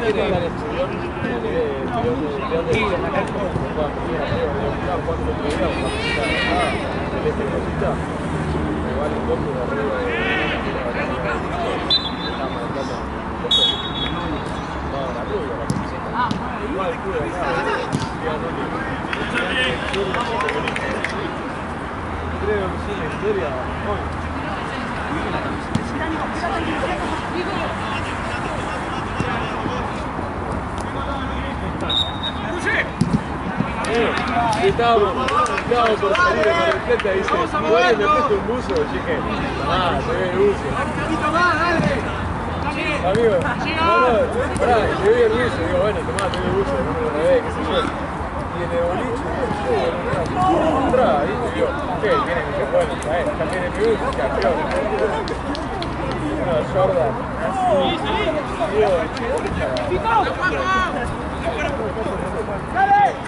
Creo que es una historia hoy. Estábamos por salir de la receta y dice, igual le metiste un buzo. Y dije, se ve el buzo. Amigo, no, pará, le vi el buzo. Digo, bueno, tomá, te vi el buzo, no me lo revé, qué sé yo. Y en el boliche, yo, entraba ahí y digo, ¿qué? Tienen que, bueno, ya tiene mi buzo, ya, creo. Bueno, Jordan. ¡Dale!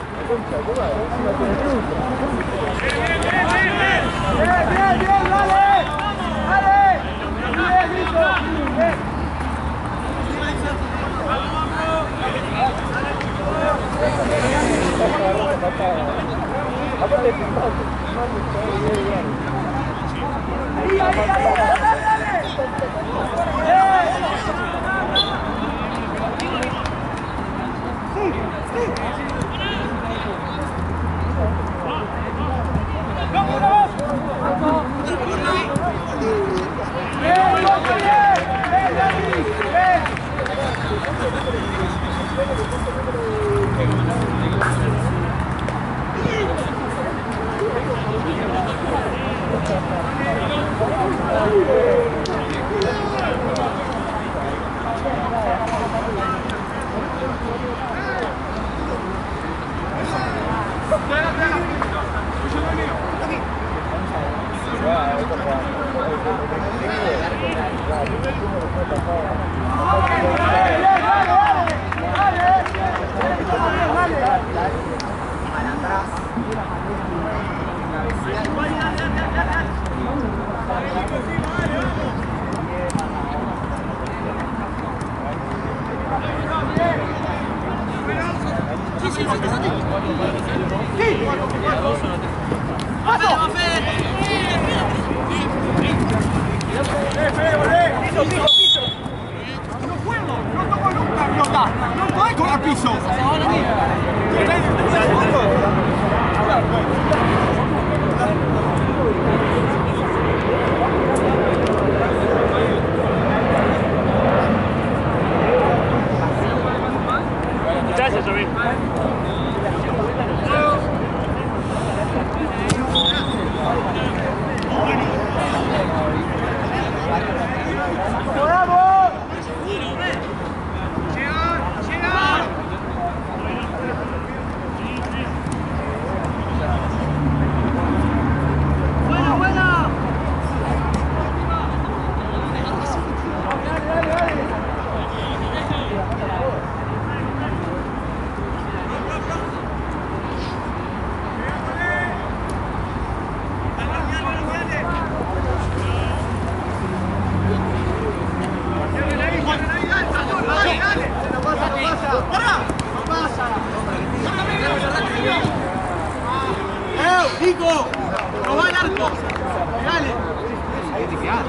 ¡Nico! ¡No va el arco! ¡Dale! Ahí te quedas.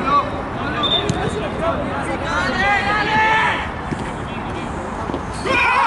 ¡Dale!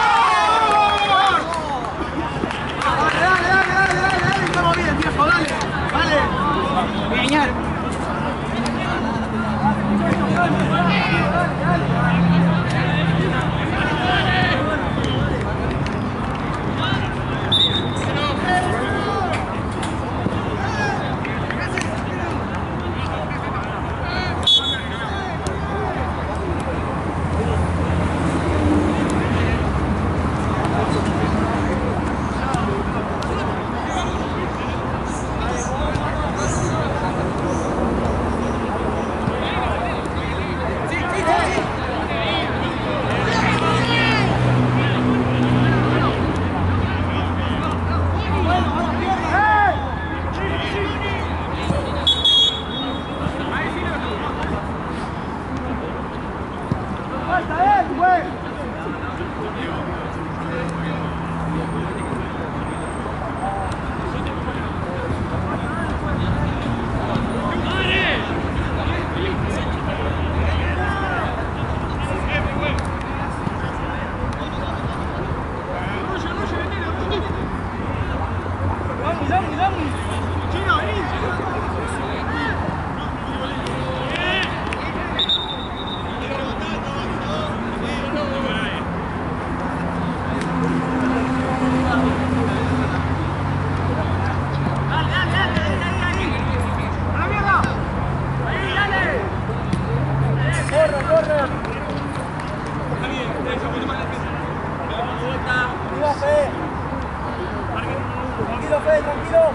tranquilo.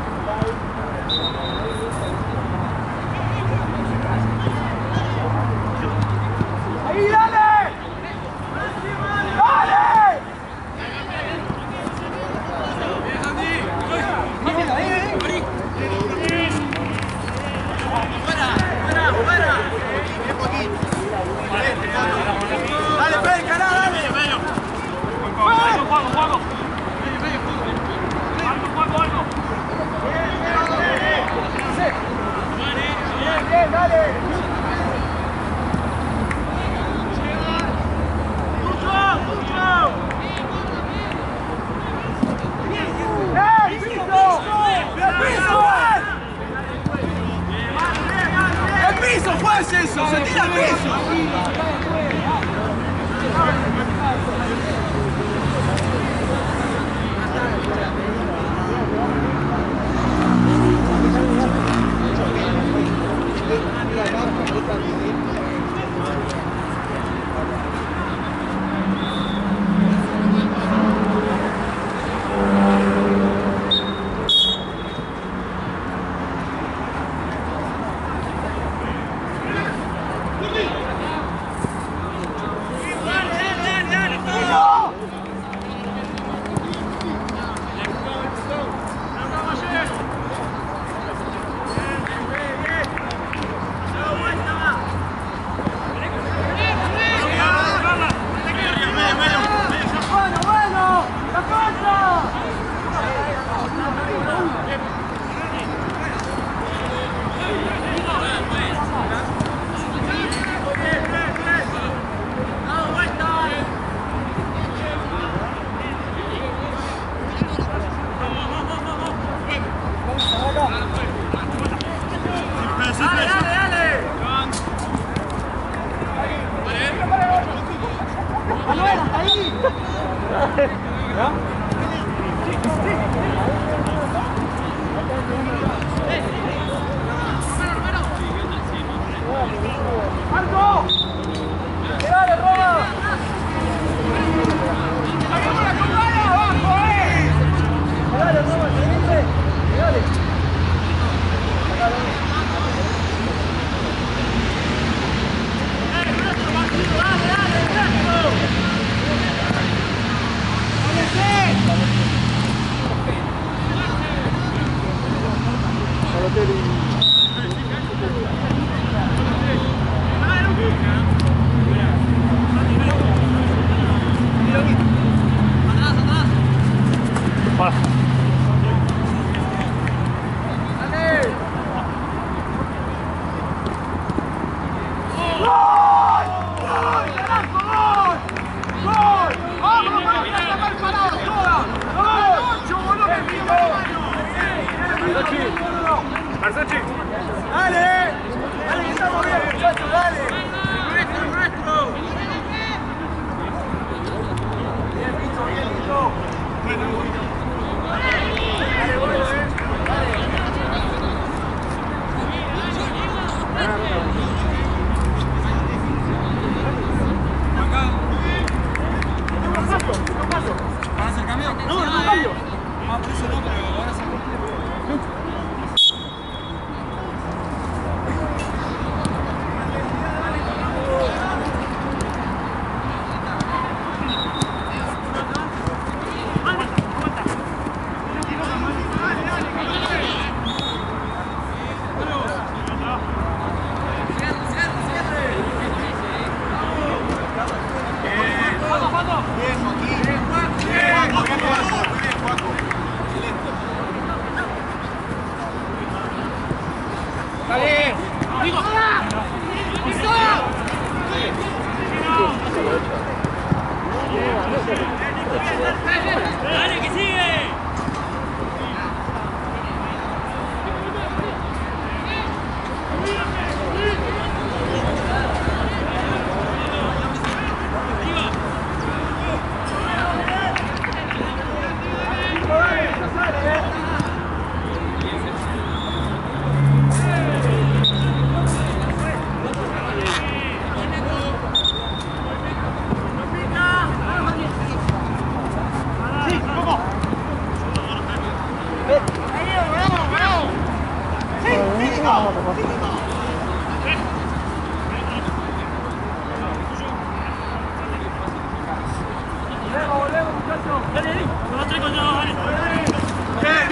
¡Ahí, dale! ¡Dale! ¡Fuera! ¡Dale, Pedro, dale! ¡Juego! Bien, dale. ¡El piso, juez, eso! ¡Se tira al piso!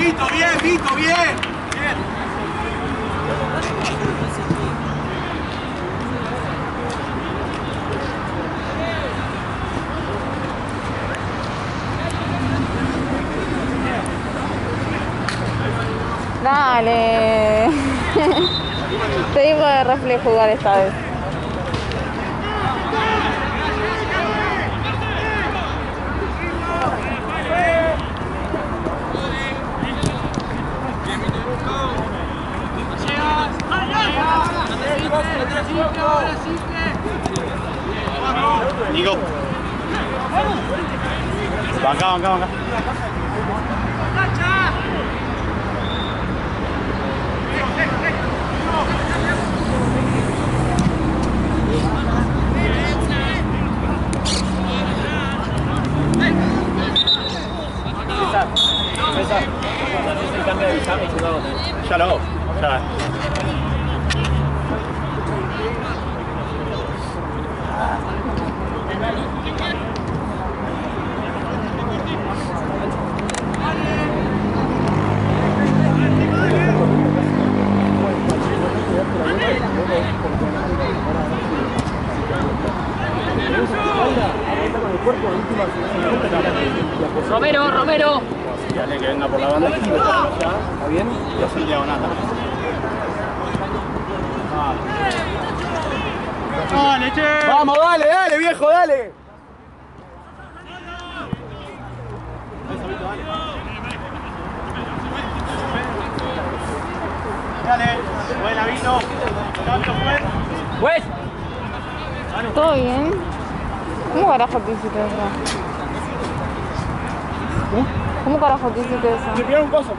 Vito, bien, Vito, bien. Bien. Dale. Te digo de reflejo igual esta vez. Nico. Banca. César, es el cambio de examen y jugado. Ya lo hago. Ya. Romero. Dale, que venga por la banda. ¿Está bien? Yo soy diagonal. Dale, che. Vamos, dale, viejo, dale. Dale. Buena, Vito. Pues. ¿Todo bien? ¿Cómo carajo te hiciste eso? ¿Cómo carajo te hiciste eso? Me pillaron un coso.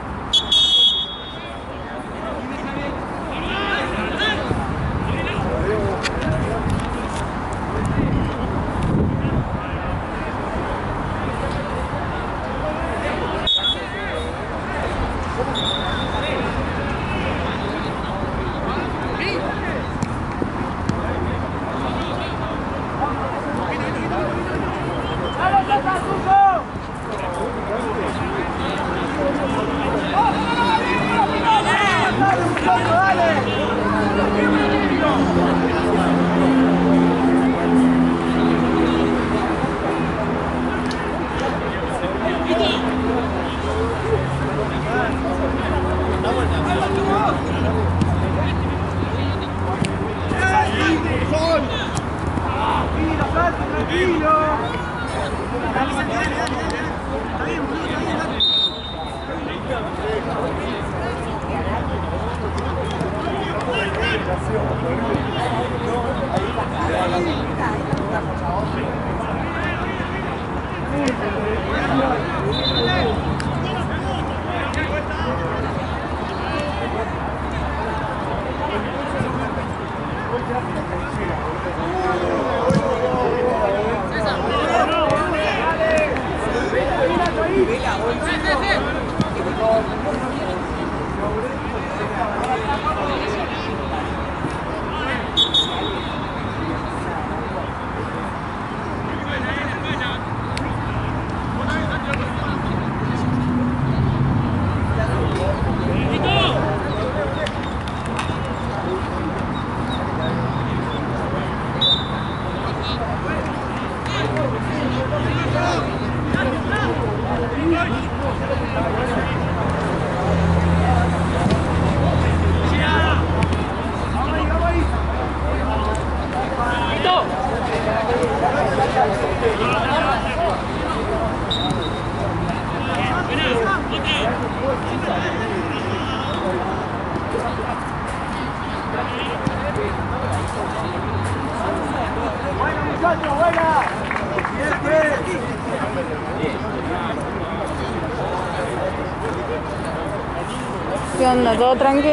¿Qué onda? ¿Todo tranqui?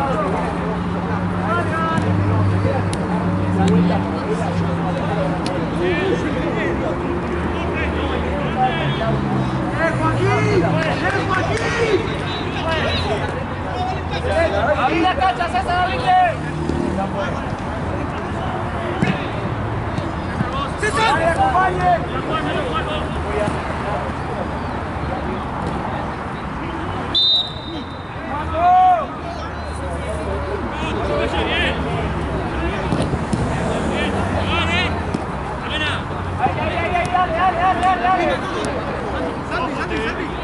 Dale. Joaquín! ¡Abrí la cancha, César, abrite! ¡César! ¡Acompañe! Dale. Santi.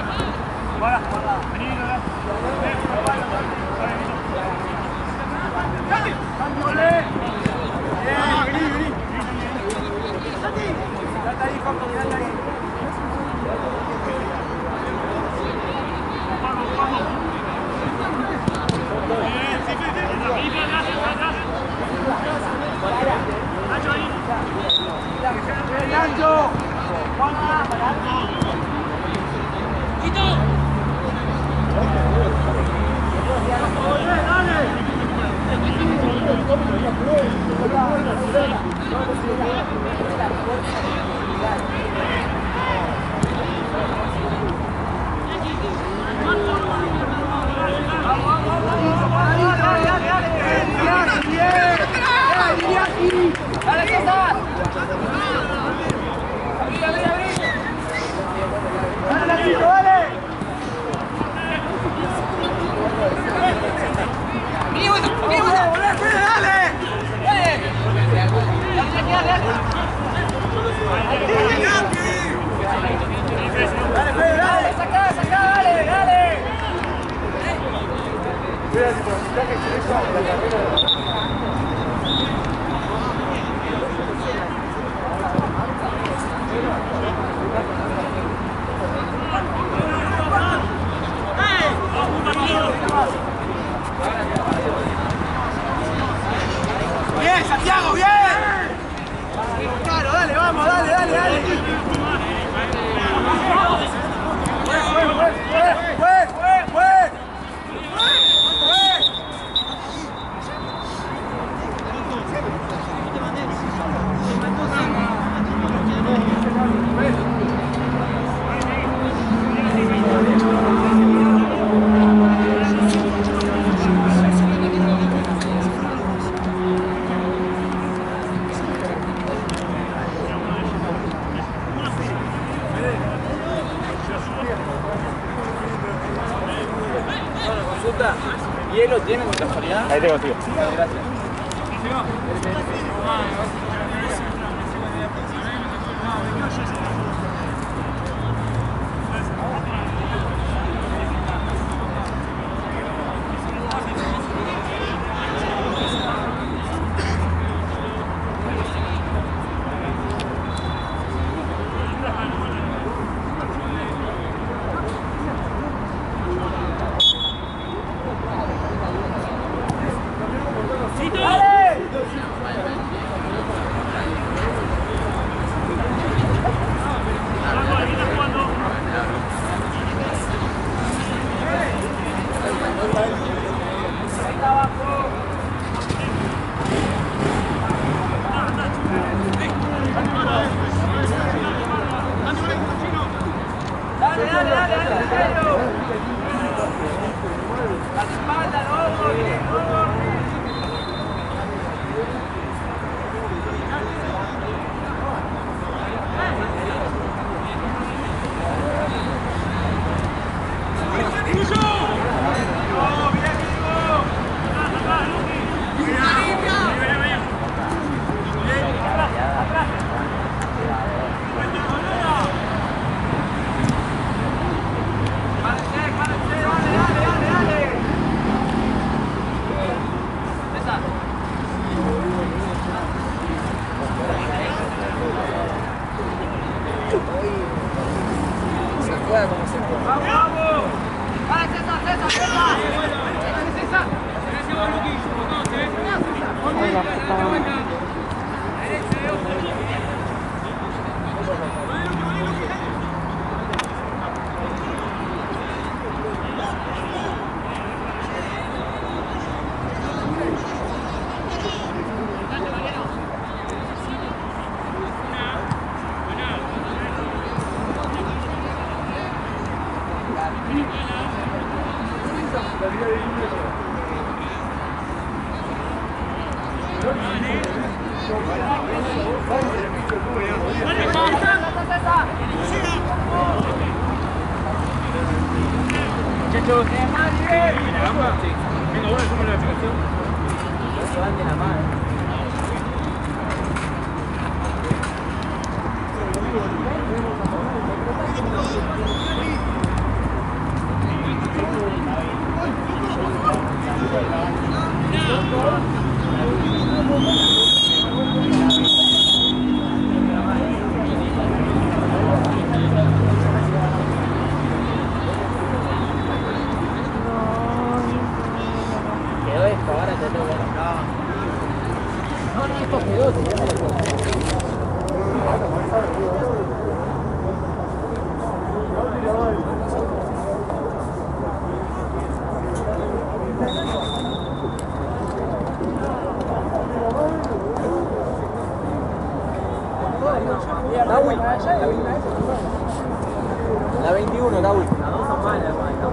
Nacho. ¡Dale, César! ¡Abrí! ¡Dale, chico, dale! ¡Dale, sacá, dale! Mira, si necesitas que expresa la carrera. ¡Bien, Santiago, bien! Claro, dale, vamos, dale. ¡Fue! ¿Hielo tiene con casualidad? Ahí tengo, tío. Gracias. Muchachos, ¿la gamba? Sí. Venga, bueno, hacemos la aplicación. Levanten la mano. Quedó esto, ahora te tengo que... No, esto quedó, te tengo la 21, la última. La 2 son malas,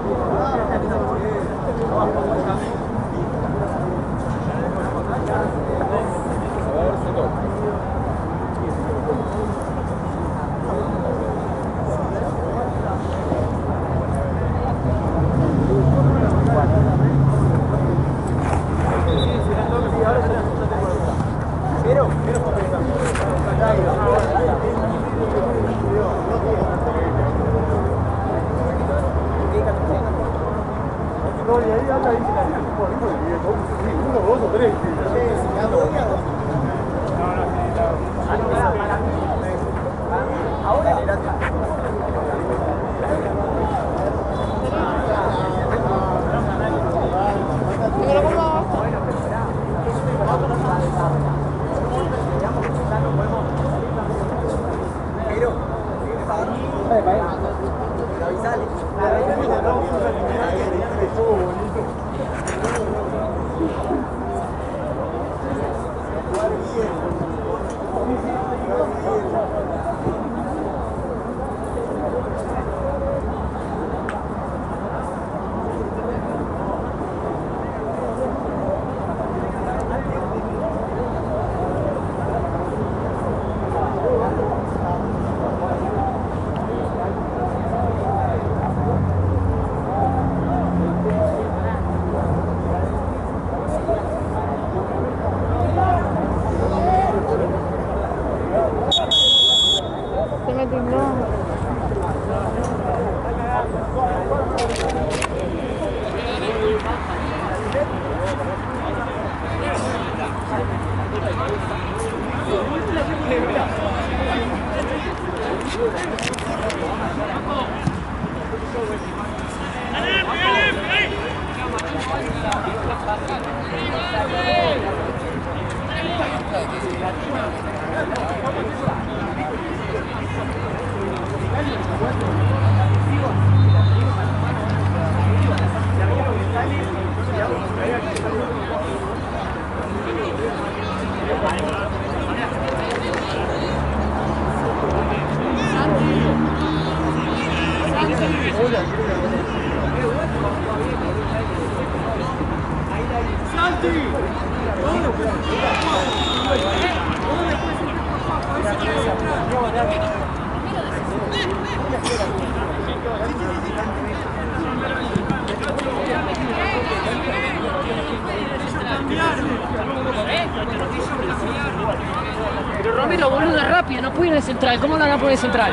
Se me tildó. Pero Romero, boludo, rápido, no puede ir de central. ¿Cómo no van a poner central?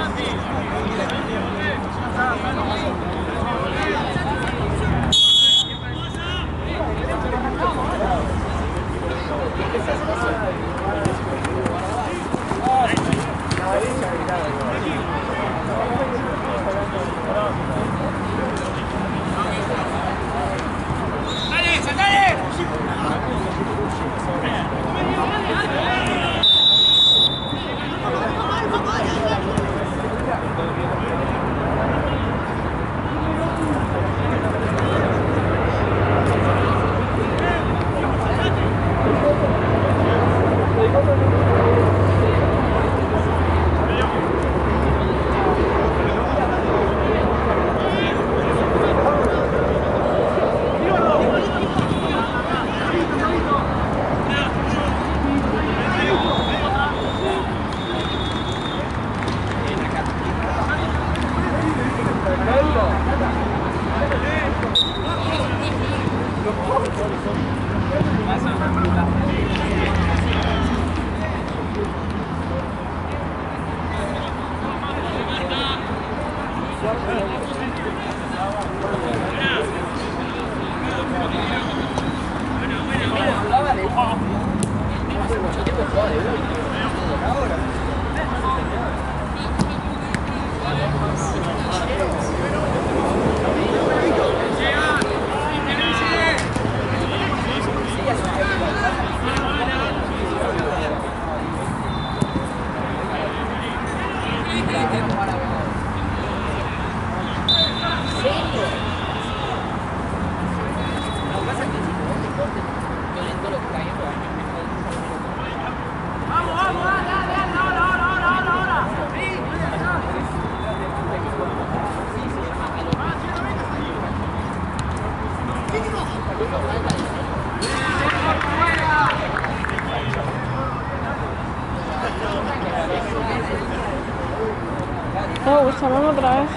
Llamame otra vez.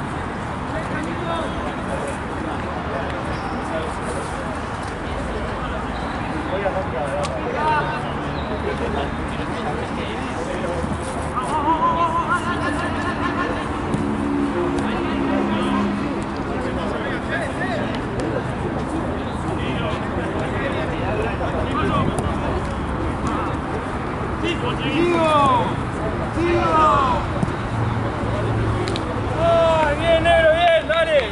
Bien, negro, bien, dale.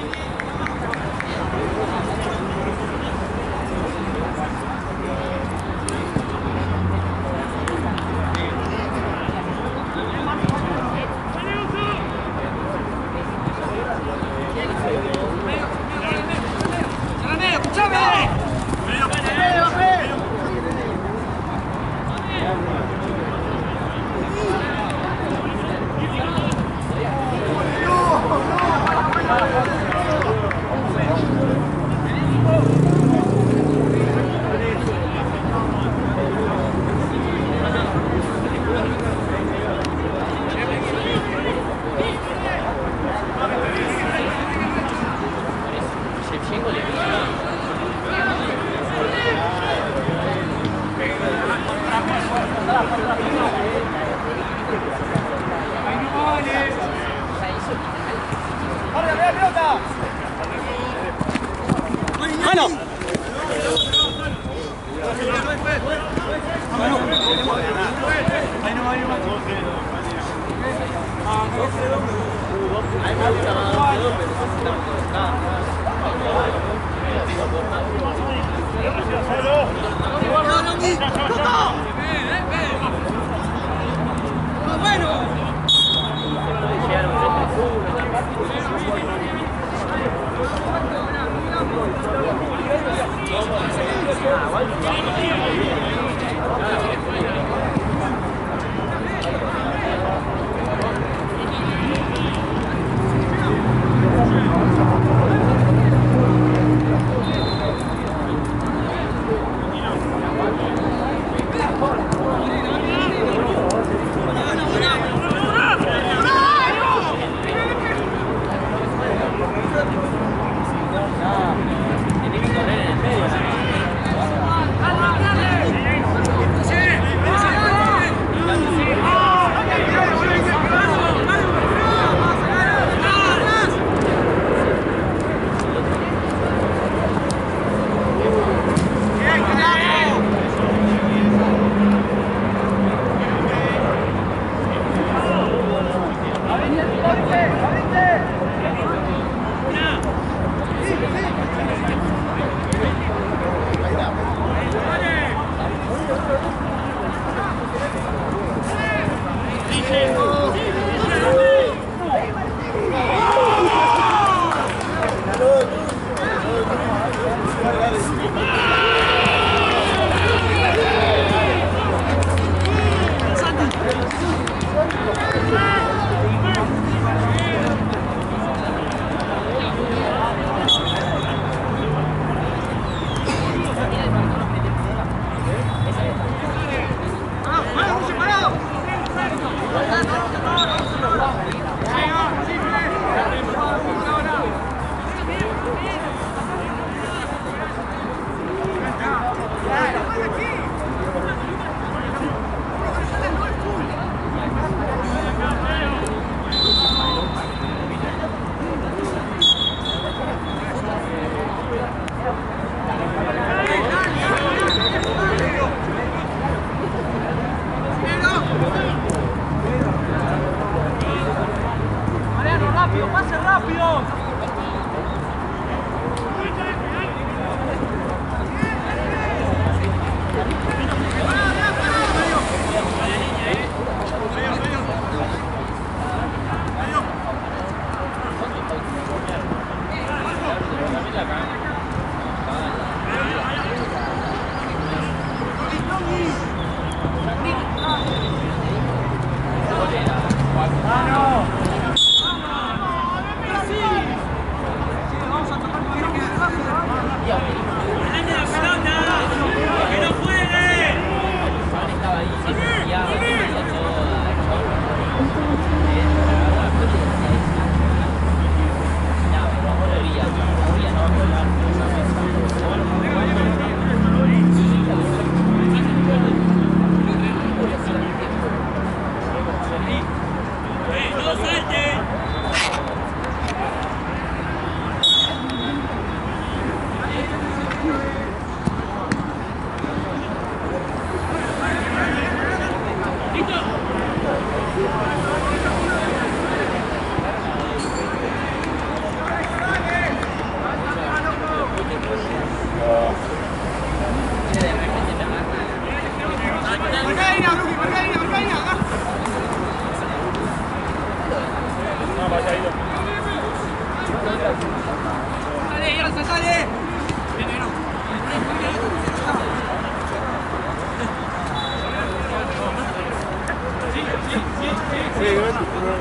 ¡Mano!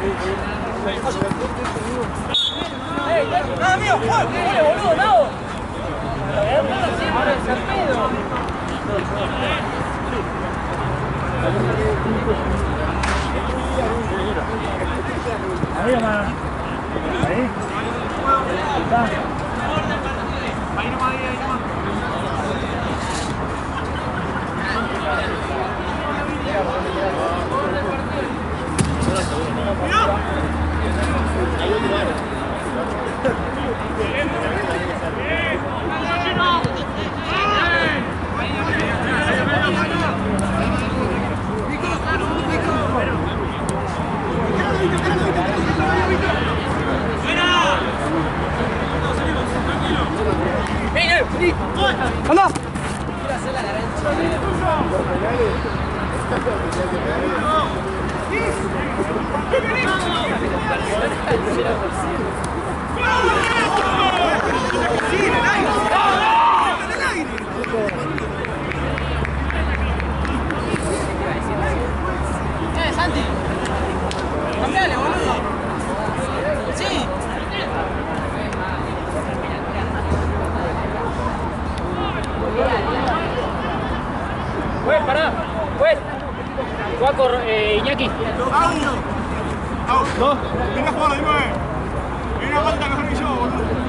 ¡Nada mío! ¡Jole, boludo, Nao! Ahora es el pedo. Ahí, hermano. Ahí. Está. Ahí nomás, ahí nomás. ¡Anda! Santi. Cambiale, boludo. Sí. Pues, pará. Pues. Guaco, Iñaki. No. Venga a jugar, dime. Viene una falta mejor que yo, boludo.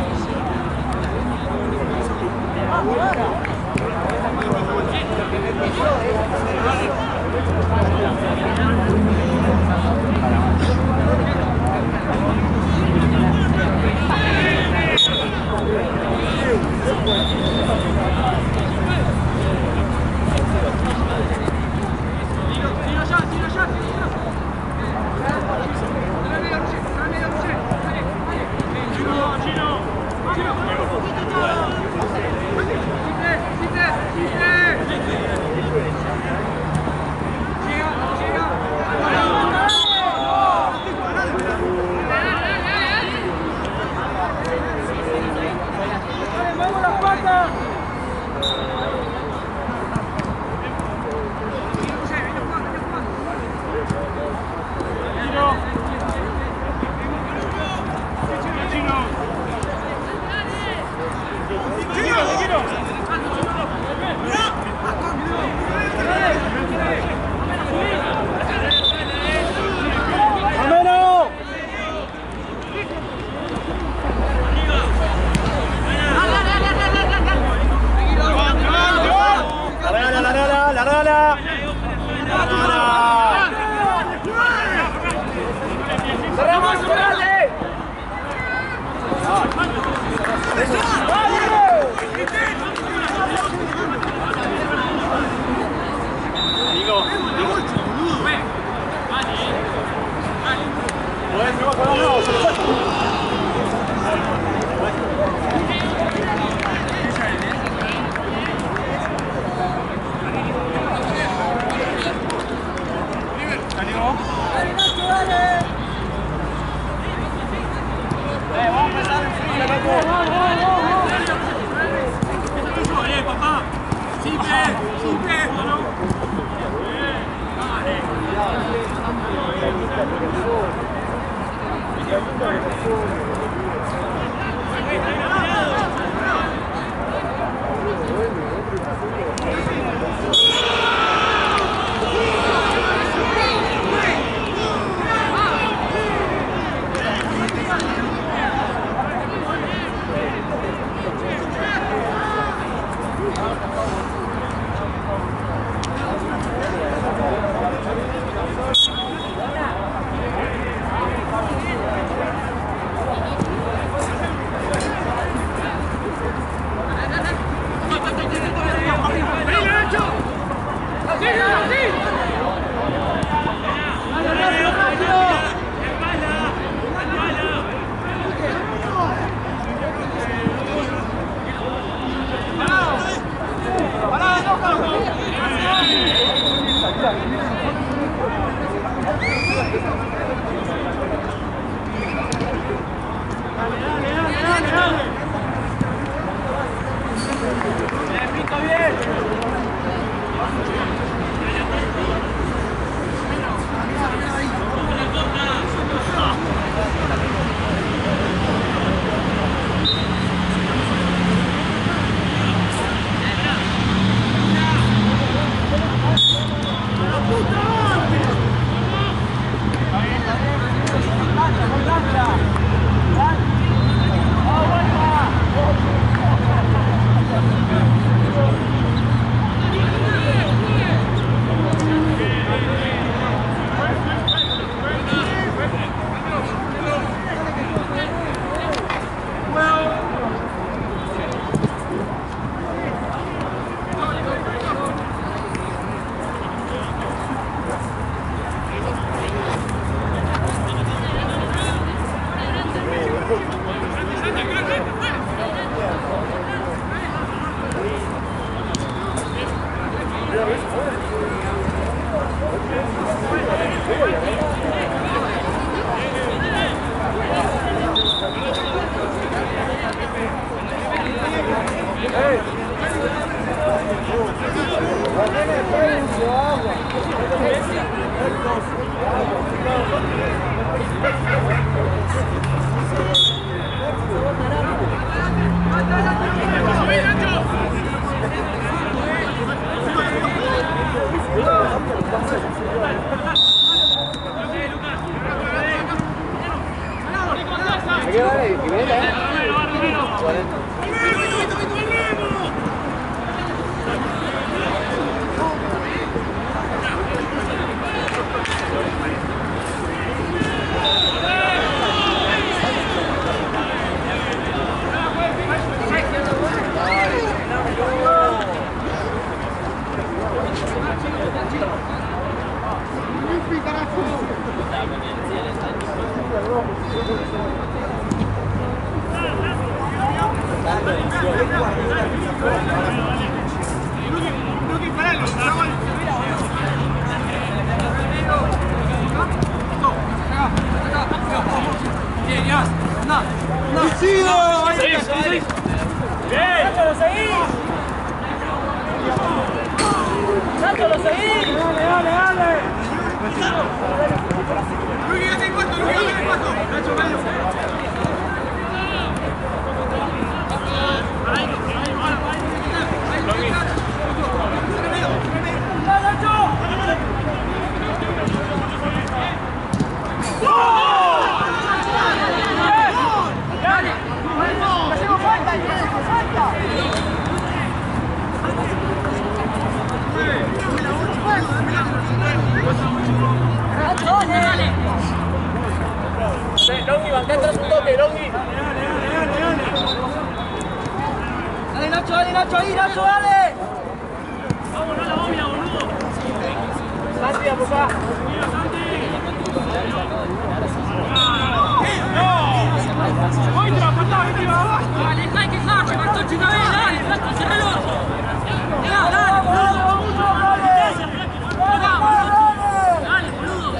Longi, bancá atrás un toque, Longi. Dale, Nacho, ahí, Nacho, dale. Vamos, no la bobina, boludo. Santi, apocá. Dale, hay que dejarse, Martochi, una vez, dale, flaco, cerralo. Dale, boludo. Dale, boludo.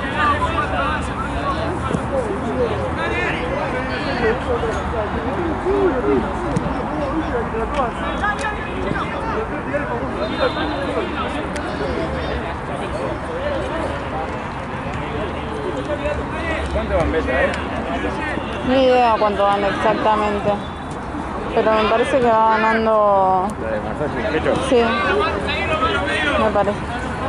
¿Cuánto van Beta, Ni idea cuánto van exactamente. Pero me parece que va ganando. La de Marcelo, ¿qué hecho? Sí, me parece.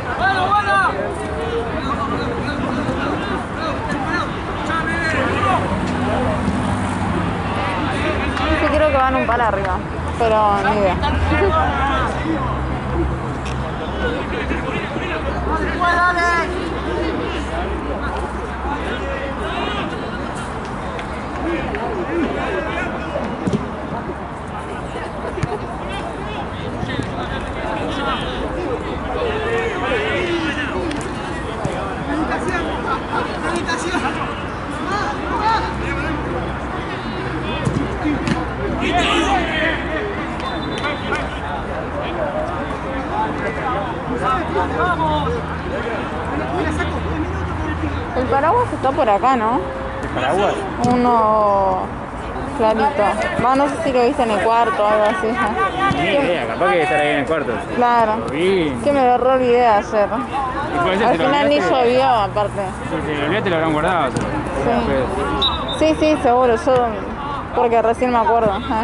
Sí, creo que van un par arriba, pero ni idea. El paraguas está por acá, ¿no? ¿El paraguas? Uno clarito. Va, no sé si lo viste en el cuarto o algo así. Ni idea, capaz que estar ahí en el cuarto. Claro. Lo vi. Que me lo re olvidé ayer. Y puede ser, Al si lo final ni olvidaste- llovió, aparte. Si lo olvidaste, lo habrán guardado. Sí, sí, seguro. Yo, porque recién me acuerdo. Ajá.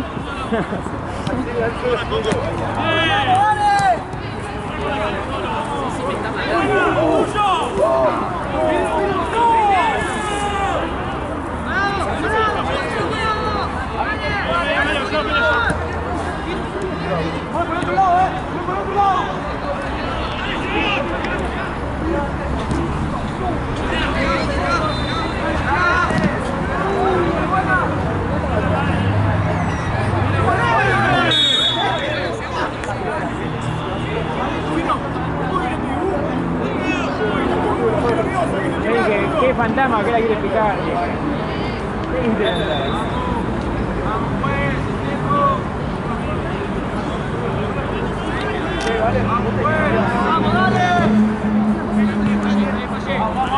¿Qué fantasma que la quiere picar? ¡Vamos, dale!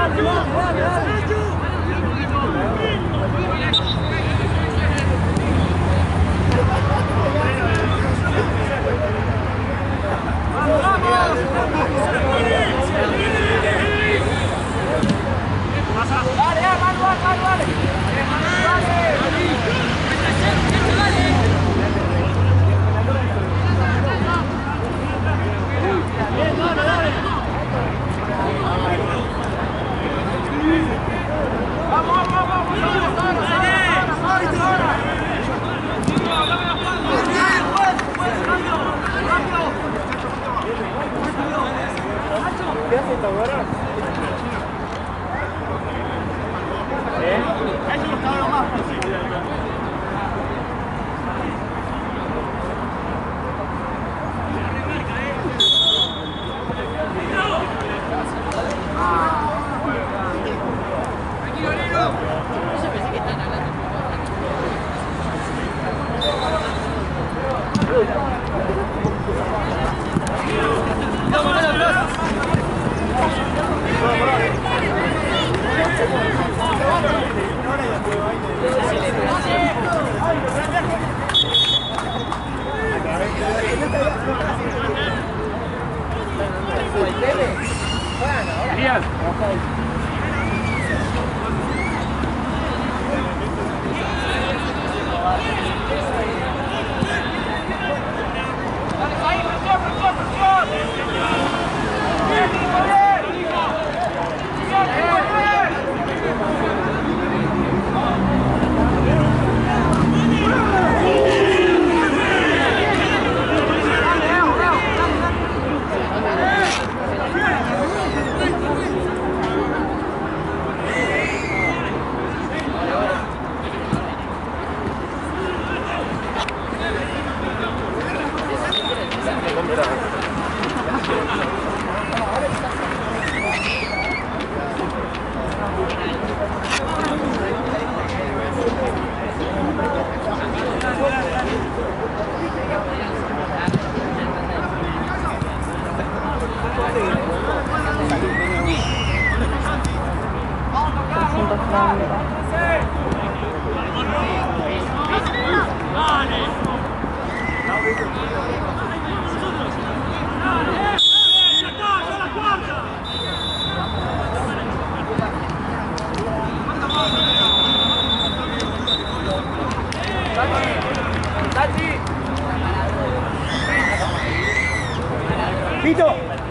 Pito.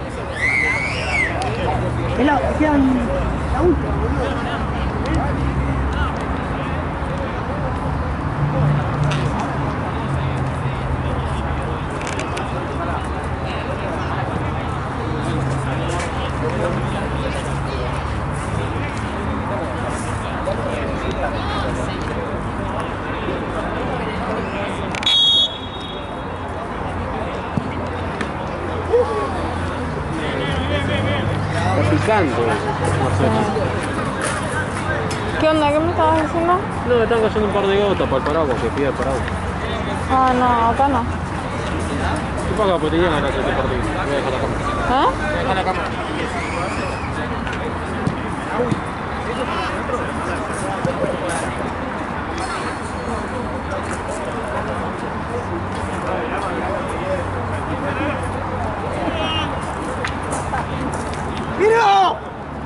Es la última, boludo. Picando. ¿Qué onda? ¿Qué me estabas diciendo? No, me están cayendo un par de gotas para el paraguas, que pide el paraguas. Ah, no, acá no. ¿Qué pasa? Porque te llegan a hacer este partido. Voy a dejar la cámara. ¿Eh? Voy a dejar la cámara. ¡Mira!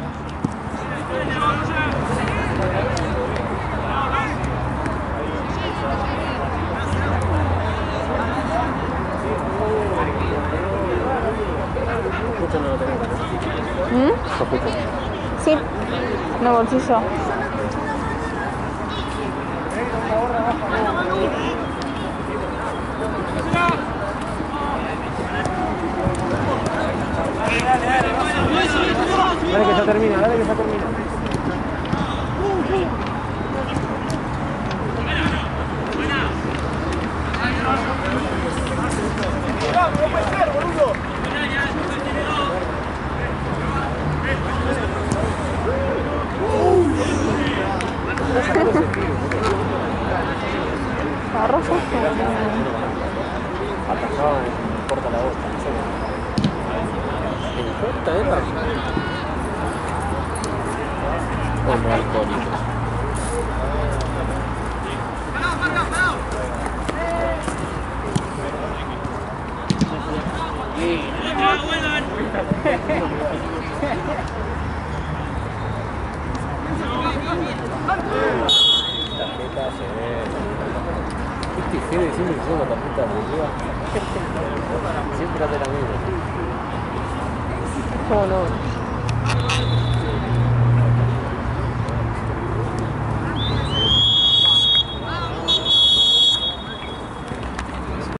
Mucho no lo tenemos. Capucho. Sí, en el bolsillo. Dale que ya termina, dale que ya termina. ¡No puede ser, boludo! Arroz. Atajado, no importa la bosta, no sé. ¿Me importa esta? o no alcohólicos. Tarjeta se ve. Este Fede siempre que la tarjeta de arriba. Siempre hace la misma. Solo.